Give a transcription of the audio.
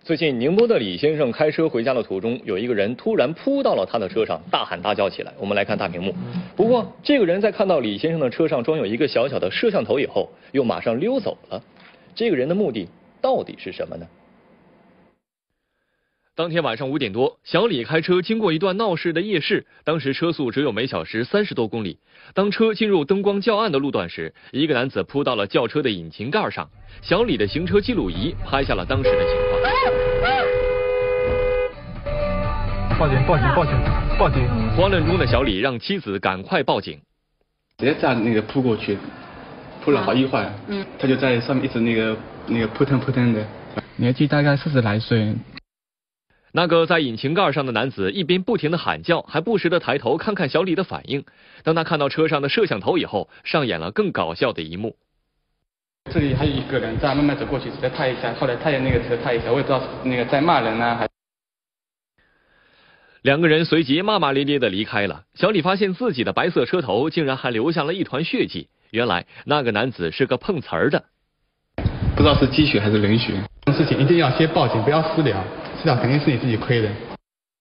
最近，宁波的李先生开车回家的途中，有一个人突然扑到了他的车上，大喊大叫起来。我们来看大屏幕。不过，这个人在看到李先生的车上装有一个小小的摄像头以后，又马上溜走了。这个人的目的到底是什么呢？当天晚上5点多，小李开车经过一段闹市的夜市，当时车速只有每小时30多公里。当车进入灯光较暗的路段时，一个男子扑到了轿车的引擎盖上。小李的行车记录仪拍下了当时的情况。 报警！ 慌乱中的小李让妻子赶快报警。 直接这样扑过去，扑了好一会儿，他就在上面一直扑腾的，年纪大概40来岁。 那个在引擎盖上的男子一边不停地喊叫，还不时地抬头看看小李的反应。当他看到车上的摄像头以后，上演了更搞笑的一幕。 这里还有一个人在慢慢走过去，再拍一下，后来他也拍一下，我也不知道在骂人呢还。 两个人随即骂骂咧咧地离开了。小李发现自己的白色车头竟然还留下了一团血迹，原来那个男子是个碰瓷儿的。 不知道是鸡血还是人血。 事情一定要先报警，不要私了。这肯定是你自己亏的。